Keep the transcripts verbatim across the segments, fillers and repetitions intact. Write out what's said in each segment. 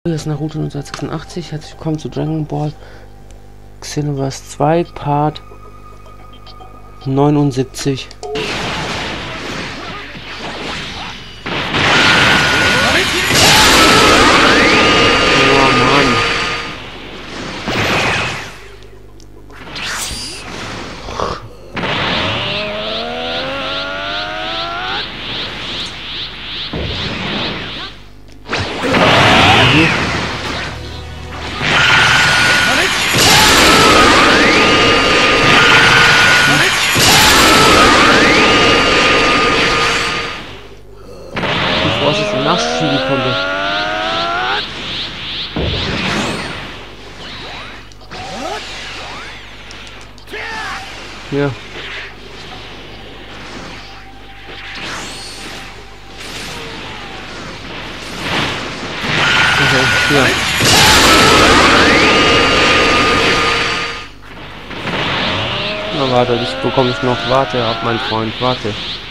Hier ist Naruto neunzehnhundertsechsundachtzig. Herzlich willkommen zu Dragon Ball Xenoverse zwei, Part neunundsiebzig. Nachschieben konnte. Ja. Okay, ja. Na warte, ich bekomme ich noch. Warte ab, mein Freund, warte.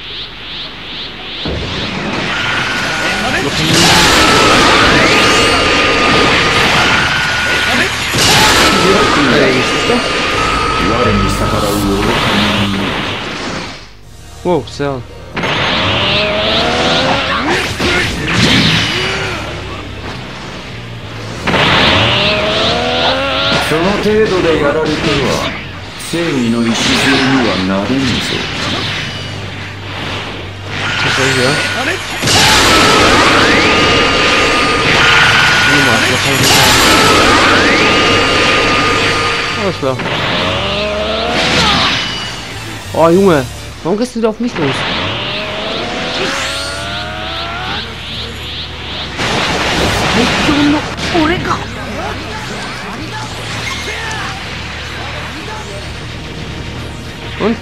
Wow, Cell. その程度でやられては正義の礎にはなれんぞ。 Was soll hier? Niemals, was soll ich sagen? Alles klar. Oh Junge, warum gehst du wieder auf mich los? Und?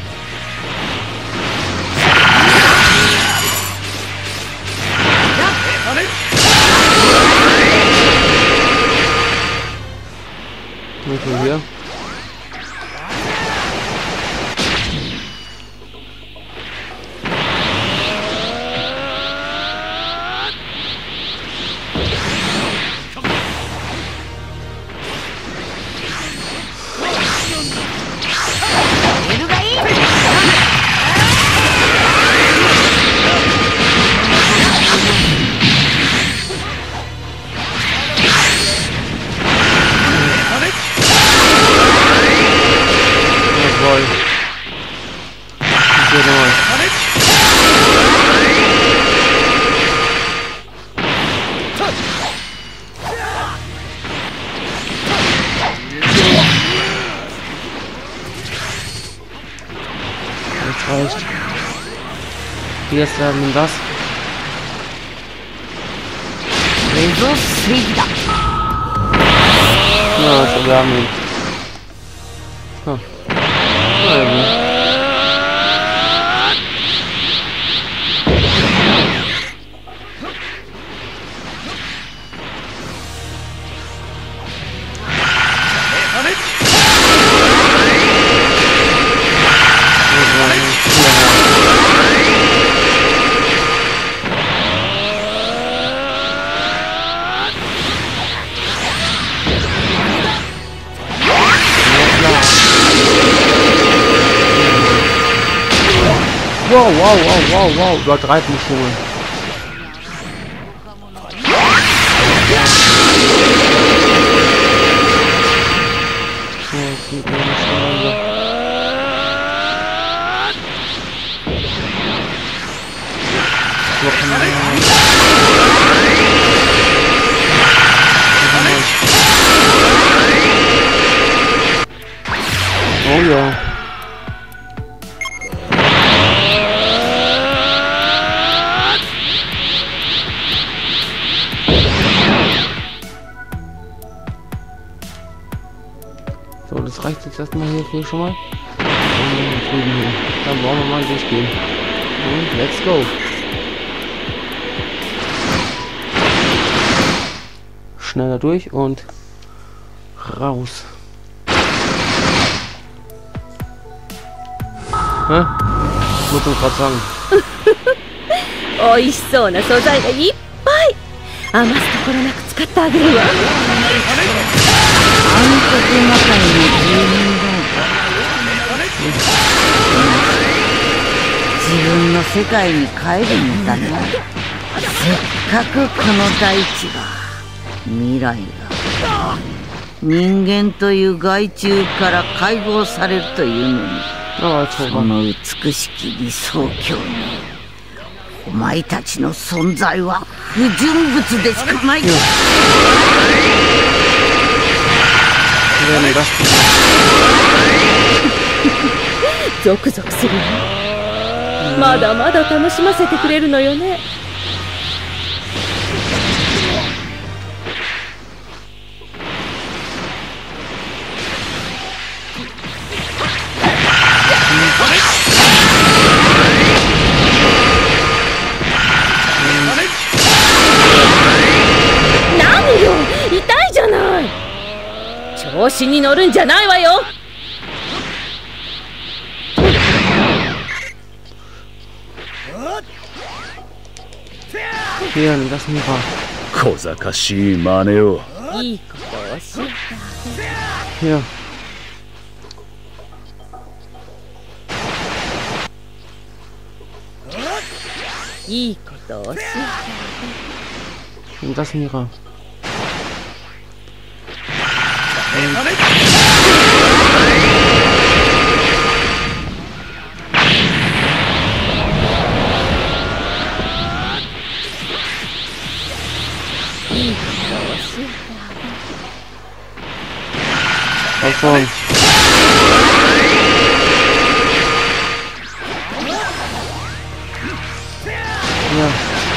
Okay, hier. Reicht. Jetzt haben wir das. Ja, also wir haben ihn. Ah. Na ja, gut. Wow, wow, wow, wow, wow, übertreib mich, Junge. So, das sieht man nicht so. So kann man oh ja. So, das reicht jetzt erstmal hierfür schon mal. Und dann wollen wir mal durchgehen. Und let's go. Schneller durch und raus. Hä? Ich muss uns gerade sagen. 美味しそうな素材がいっぱい。余すところなく使使ってあげるわ。暗黒魔界の住人だ。自分の世界に帰るんだね。せっかくこの大地が、未来が人間という害虫から解放されるというのに、その美しき理想郷にお前たちの存在は不純物でしかない。ゾクゾクするわ。まだまだ楽しませてくれるのよね。何よ、痛いじゃない。調子に乗るんじゃないわよ。 Hier, nimm das Mira. 小賢しい真似を。 いいことを教えてあげる。 Hier. いいことを教えてあげる。 Nimm das Mira. Komm schon. Ja.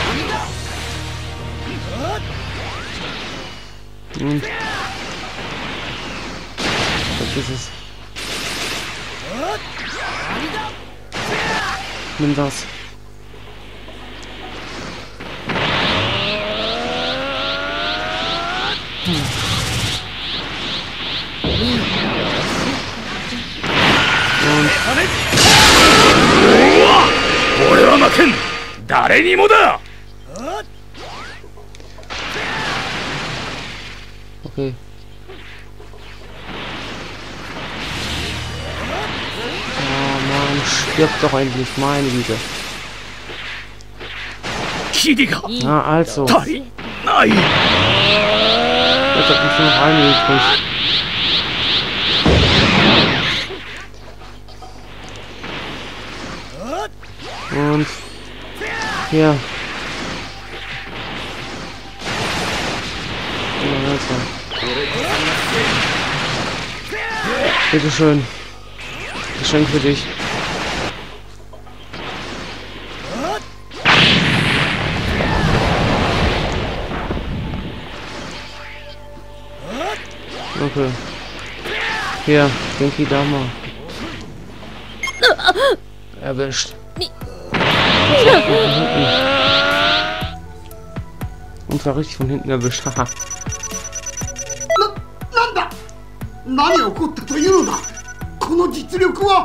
Und was ist es? Nimm das. Hm. 俺は負けん。誰にもだ。 Okay. Oh Mann, stirb doch endlich, meine Güte. Na also. Jetzt hat mich schon noch eine gekriegt. Und hier. Bitte schön. Geschenk für dich. Okay. Hier, Genki Dama. Erwischt. Und zwar richtig von hinten erwischt. Haha. 何起こったというのだ。この実力は。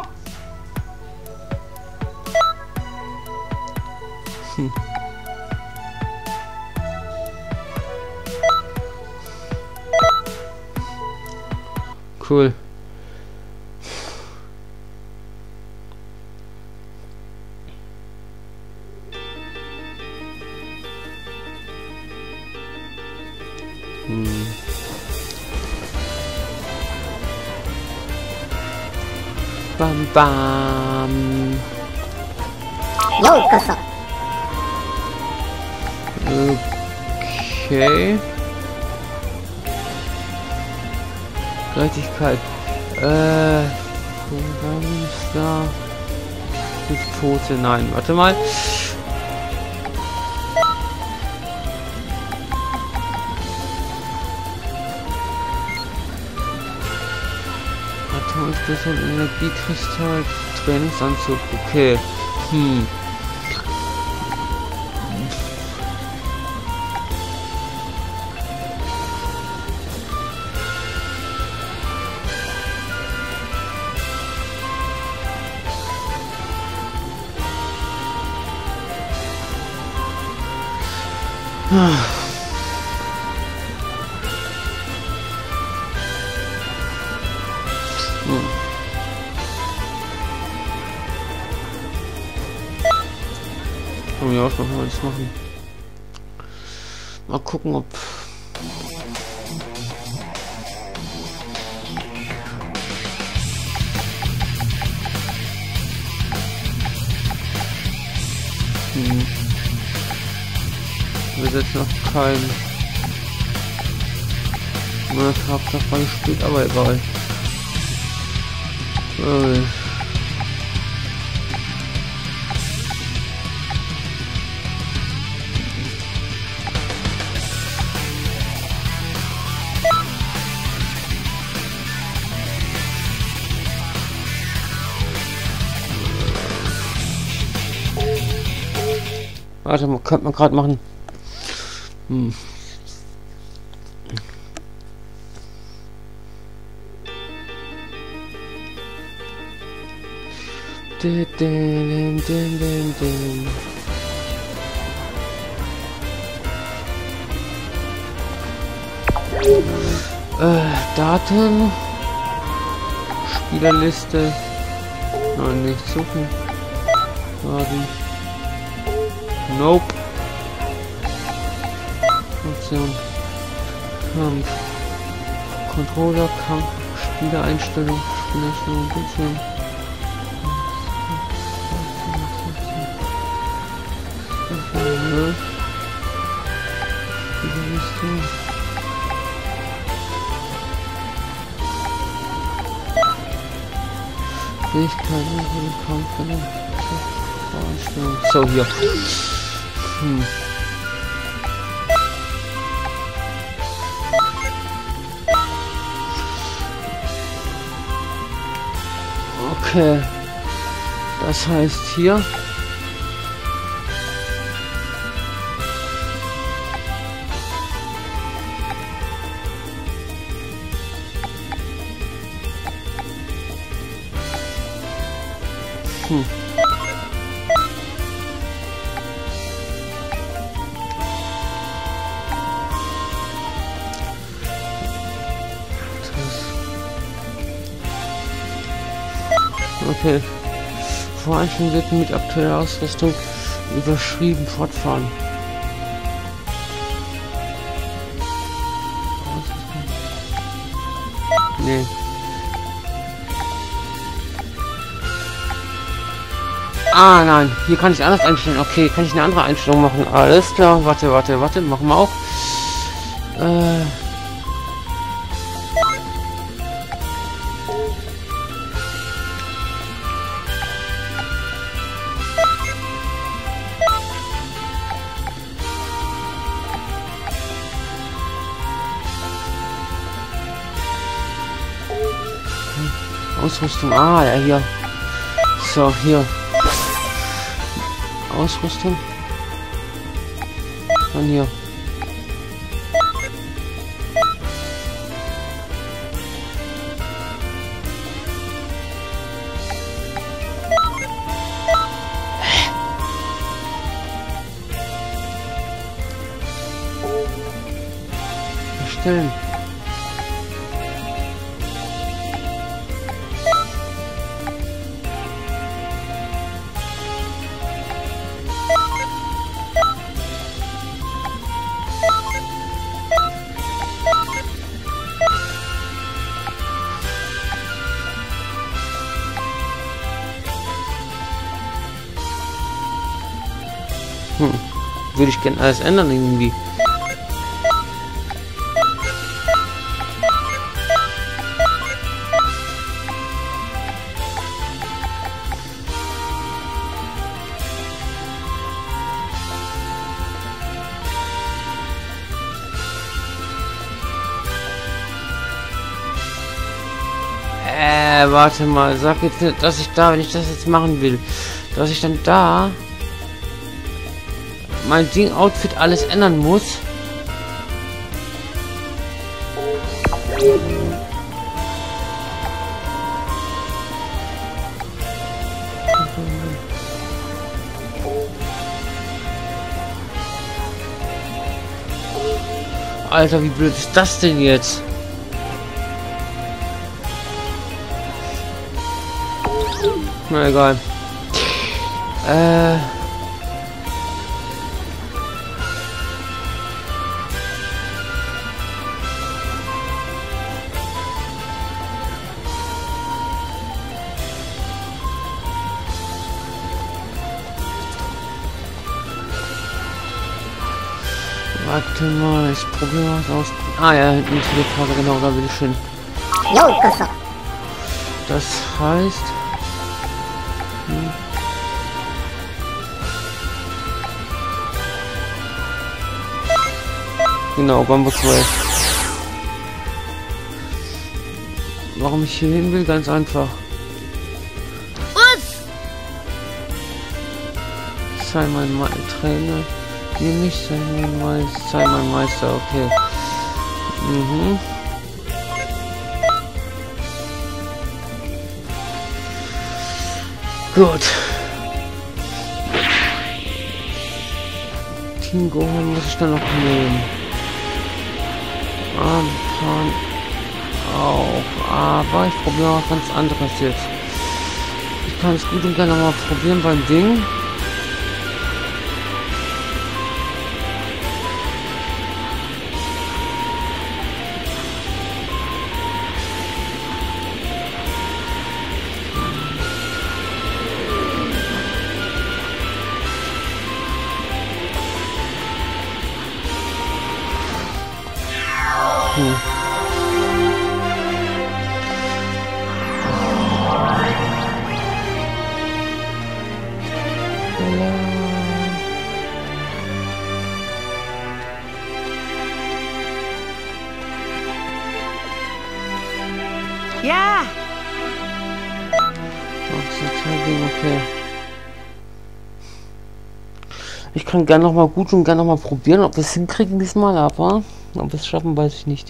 Cool. Hm. Bam bam. Okay. Gerechtigkeit. Äh. Da. Die Tote. Nein, warte mal. Atomsplitter und Energiekristall. Trainingsanzug. Okay. Hm. Hm. Von mir aus machen wir das machen. Mal gucken, ob hm. Wir jetzt noch kein Tag davon gespielt, aber egal. Äh. Warte mal, könnte man gerade machen. Hm. Dun, dun, dun, dun, dun. Äh, Daten, Spielerliste, nein, nicht suchen, Daten, nope, Option, Kampf, Controller, Kampf, Spielereinstellung, Spielereinstellung, Bildschirm. So, hier. Hm. Okay. Das heißt hier. Hm. Okay. Voreinstellungen mit aktueller Ausrüstung überschrieben fortfahren. Nee. Ah, nein, hier kann ich anders einstellen. Okay, kann ich eine andere Einstellung machen. Alles klar, warte, warte, warte, machen wir auch. Äh. Ausrüstung, ah, ja, hier. So, hier. Ausrüstung. Dann hier. Erstellen. Hm. Würde ich gerne alles ändern irgendwie. Äh, warte mal, sag jetzt nicht, dass ich da, wenn ich das jetzt machen will, dass ich dann da mein Ding Outfit alles ändern muss. Alter, wie blöd ist das denn jetzt? Na egal. Äh. Warte mal, ich probiere was aus. Ah ja, hinten ist die Frage, genau, da will ich hin. Das heißt... Hm. Genau, Bambus zwölf. Warum ich hier hin will? Ganz einfach. Was? Sei mein Ma Trainer. Nee, nicht sei mein Meister. Sei mein Meister, okay. Mhm. Gut. Team Gohan muss ich dann noch nehmen. Armpan auch. Aber ich probiere auch ganz anderes jetzt. Ich kann es gut und gerne mal probieren beim Ding. Hm. Ja. Okay. Ich kann gerne noch mal gut und gerne noch mal probieren, ob wir es hinkriegen diesmal, aber ob wir es schaffen, weiß ich nicht.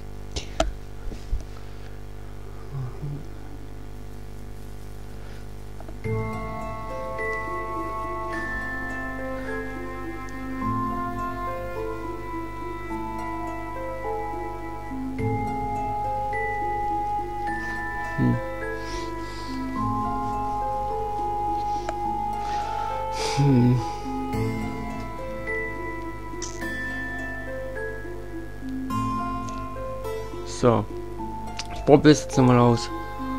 Hm. Hm. So, ich probiere es jetzt mal aus.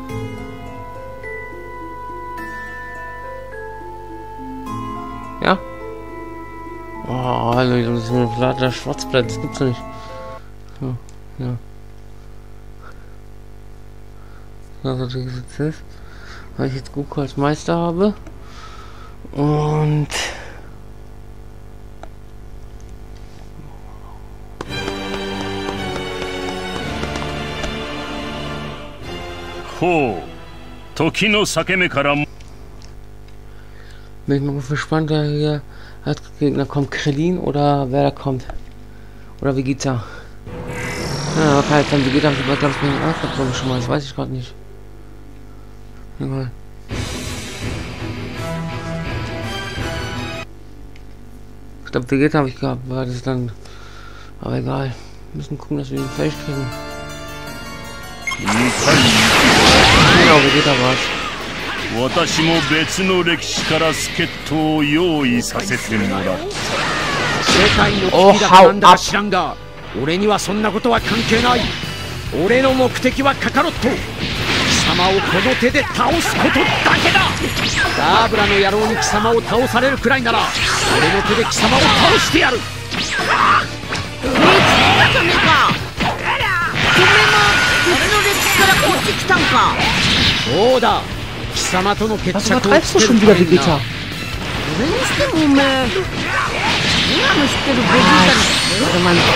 Ja? Oh, Alter, das ist ein flatter Schwarzblatt, das gibt's nicht. So, ja. Also, das jetzt ist, weil ich jetzt Goku als Meister habe. Und Ho, Toki no Sakeme kara. Bin ich mal gespannt, wer hier als Gegner kommt. Krillin oder wer da kommt. Oder Vegeta. Ja, okay, dann Vegeta habe ich glaube ich mir aufgekommen schon mal, das weiß ich gerade nicht. Egal. Ich glaube Vegeta habe ich gehabt, weil das dann. Aber egal. Wir müssen gucken, dass wir ihn fertig kriegen. Genau, Vegeta war's. 私も別の歴史から助っ人を用意させてもらった。 世界の危機だなんだか知らんが、俺にはそんなことは関係ない。俺の目的はカカロット。貴様をこの手で倒すことだけだ。ダーブラの野郎に貴様を倒されるくらいなら、俺の手で貴様を倒してやる。見つけたじゃねえか。てめえも別の歴史からこっち来たんか。そうだ。貴様との決着をつけるためにな。それにしてもおめえ、今の知ってるベジータに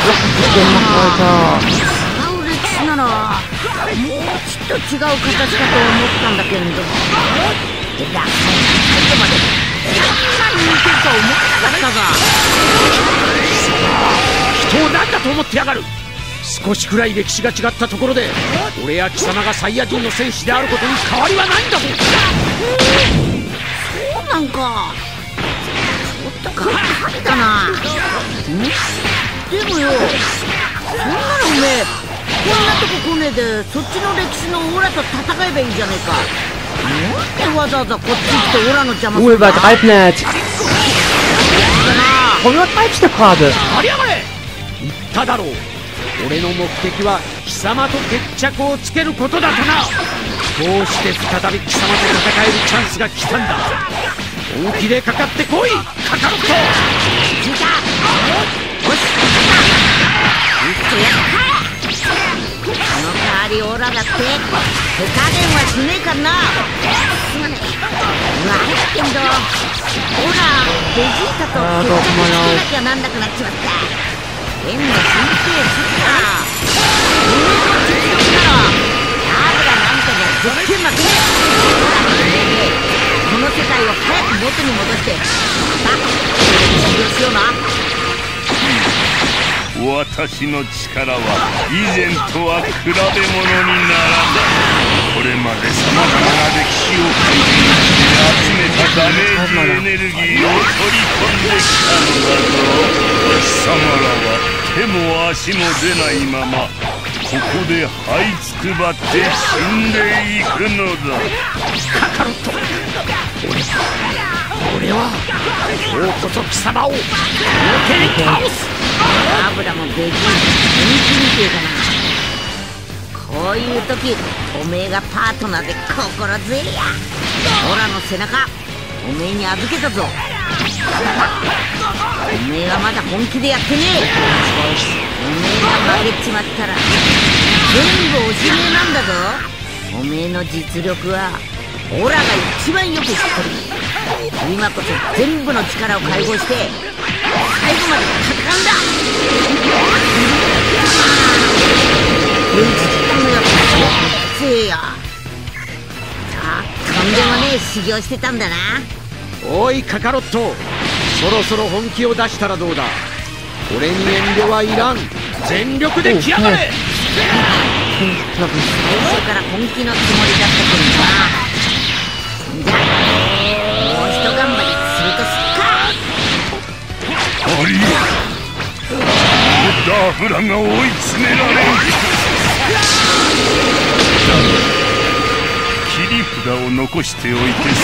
違う歴史ならもうちょっと違う形かと思ったんだけれど、てか最後までそんなに似てるとは思ってなかったが。人を何だと思ってやがる。少しくらい歴史が違ったところで俺や貴様がサイヤ人の戦士であることに変わりはないんだぞ。そうなんか。ちょっと変わったな。でもよ、そんなのおめえこんなとこ来ねえでそっちの歴史のオラと戦えばいいじゃねえか。 わざわざこっち来てオラの邪魔 Du するな übertreib nicht! Warum übertreibst du gerade? ありやがれ。言っただろう。俺の目的は貴様と決着をつけることだとな。こうして再び貴様と戦えるチャンスが来たんだ。本気でかかってこい、カカロット。 聞いた。よし、いっそやっか。その代わりオラだって手加減はしねえからな。すまねえ。悪いけどオラベジータと決着つけなきゃなんなくなっちまった。変な神経するな。おめえの実力ならダブラなんかじゃ絶対負けねえ。この世界を早く元に戻してまた治療しような。 私の力は以前とは比べ物にならない。これまでさまざまな歴史を経験して集めたダメージエネルギーを取り込んできたのだぞ。貴様らは手も足も出ないままここで這いつくばって死んでいくのだ。 カカロット、俺は俺は今こそ貴様を表に倒す。 ダブラもベジータも本気みてえだな。こういう時おめえがパートナーで心強いや。オラの背中おめえに預けたぞ。おめえはまだ本気でやってねえ。おめえが負けちまったら全部おしめえなんだぞ。おめえの実力はオラが一番よく知ってる。今こそ全部の力を解放して最後まで戦うんだ。ベジータのやつせいや。さあとんでもねえ修行してたんだな。 おいカカロット、そろそろ本気を出したらどうだ。俺に遠慮はいらん。全力で来やがれ。 最初から本気のつもりだったけどな。じゃあもう一頑張りするとすっか。 ありえダーフラが追い詰められる。切り札を残しておいて正解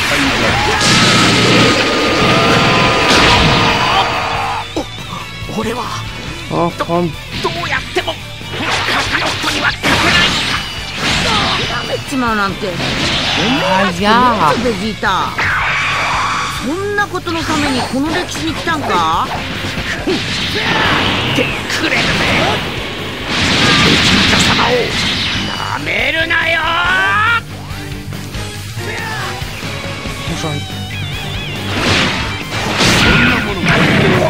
だ。俺は Oh, komm. どうやってもカカロットには勝てない。 やめちまうなんて。おめえあ、 はベジータ。そんなことのためにこの歴史に来たんか。 ってくれるね。ベジータ様をなめるなよ。 Schon. そんなものが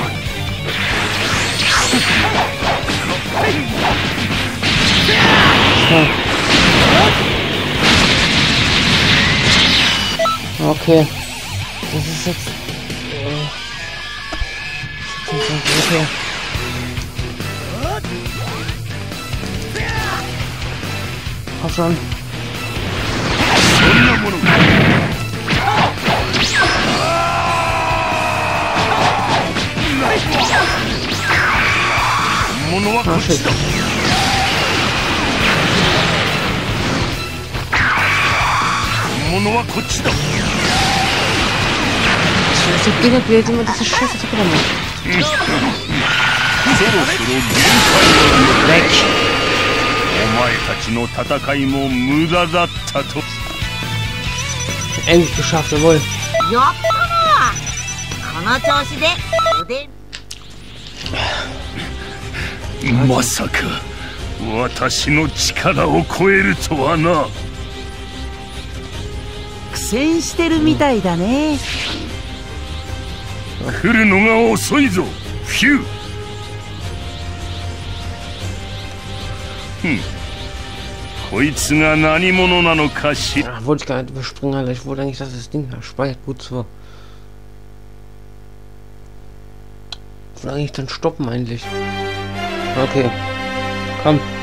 Okay. Das ist jetzt. Äh, okay. Komm schon. そんなものが本物はこっちだ。本物はこっちだ。 そっちがベースまでそしゃさくだもん。 そろそろ限界だ。お前たちの戦いも無駄だったと。 Endlich geschafft, jawohl. やったな。この調子で腕。 まさか私の力を超えるとはな。 苦戦してるみたいだね。 来るのが遅いぞフュー。ふん、こいつが何者なのかしら。 Ach, wollte ich gar nicht überspringen, Alter. Ich wollte eigentlich, dass das Ding speichert gut so. Ich wollte eigentlich dann stoppen eigentlich. Okay. Komm.